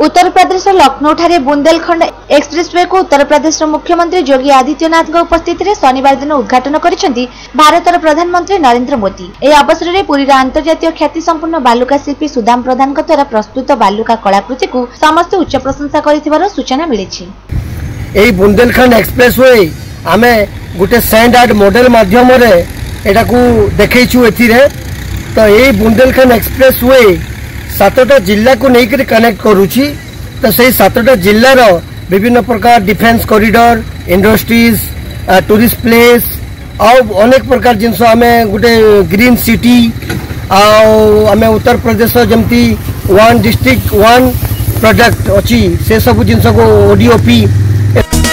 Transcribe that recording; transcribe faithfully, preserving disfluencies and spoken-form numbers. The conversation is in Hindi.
उत्तर प्रदेश लखनऊ ठारे बुंदेलखंड एक्सप्रेसवे को उत्तर प्रदेश मुख्यमंत्री योगी आदित्यनाथ उपस्थित में शनिवार दिन उद्घाटन करिसेंती भारतर प्रधानमंत्री नरेंद्र मोदी। यह अवसर में पुरी अंतर्जातीय ख्याति संपन्न बालुका शिल्पी सुदाम प्रधान द्वारा प्रस्तुत बालुका कलाकृति को समस्त उच्च प्रशंसा कर सूचना मिली। बुंदेलखंड एक्सप्रेसवे आम गोटे सैंड आर्ट मॉडल माध्यम देखु ए तो ये बुंदेलखंड एक्सप्रेसवे सातटा जिला को लेकर कनेक्ट करुची। तो से सातटा जिलार विभिन्न प्रकार defence corridor, industries, tourist place और अनेक प्रकार जिनस आम गोटे ग्रीन सिटी आम उत्तर प्रदेश जमती वन डिस्ट्रिक्ट वन प्रोडक्ट अच्छी से सब जिनस को ओडीओपी